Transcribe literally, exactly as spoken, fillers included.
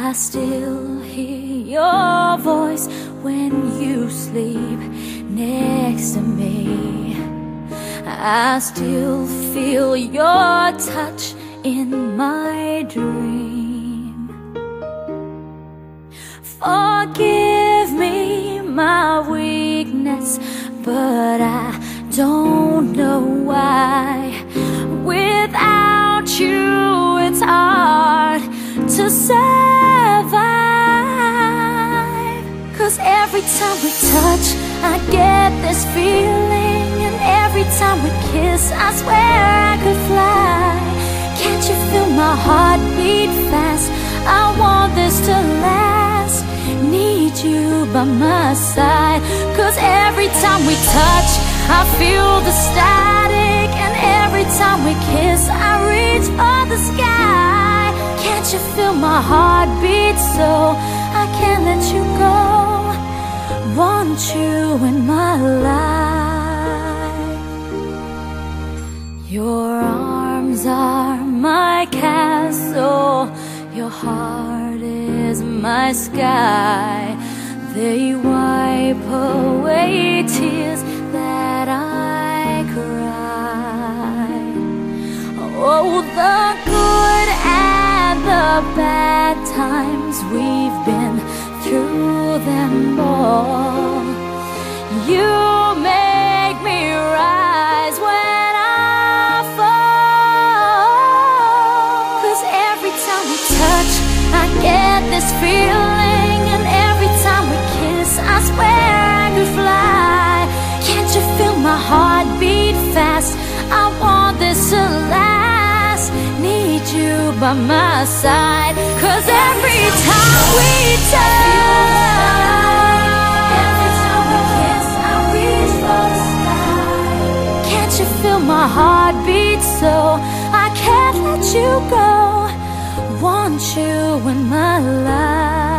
I still hear your voice when you sleep next to me. I still feel your touch in my dream. Forgive me my weakness, but I don't know why. Without you, it's hard to survive. 'Cause every time we touch, I get this feeling, and every time we kiss, I swear I could fly. Can't you feel my heart beat fast? I want this to last. Need you by my side. 'Cause every time we touch, I feel the static, and every time we kiss, I reach for the sky. Can't you feel my heart beat so I can't let you go? Want you in my life. Your arms are my castle, your heart is my sky. They wipe away tears that I cry. Oh, the good and the bad times, we've been through them all. You make me rise when I fall. 'Cause every time we touch, I get this feeling, and every time we kiss, I swear I could fly. Can't you feel my heart beat fast? I want this to last. Need you by my side. 'Cause every time we touch, every time we kiss, I reach for the sky. Can't you feel my heart beat so I can't let you go? Want you in my life.